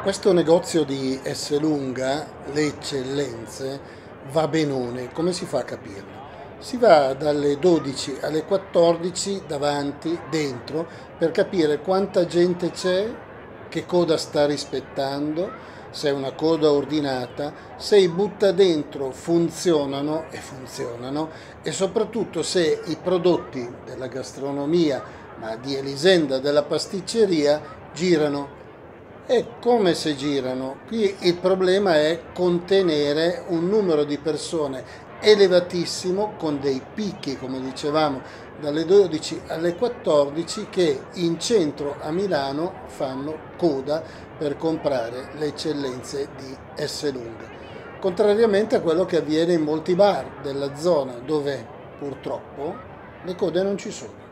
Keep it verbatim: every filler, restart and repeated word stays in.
Questo negozio di Esselunga, Le Eccellenze, va benone. Come si fa a capirlo? Si va dalle dodici alle quattordici davanti, dentro, per capire quanta gente c'è, che coda sta rispettando, se è una coda ordinata, se i butta dentro funzionano e funzionano e soprattutto se i prodotti della gastronomia, ma di Elisenda della pasticceria, girano. È come se girano. Qui il problema è contenere un numero di persone elevatissimo con dei picchi, come dicevamo, dalle dodici alle quattordici che in centro a Milano fanno coda per comprare le eccellenze di Esselunga. Contrariamente a quello che avviene in molti bar della zona dove purtroppo le code non ci sono.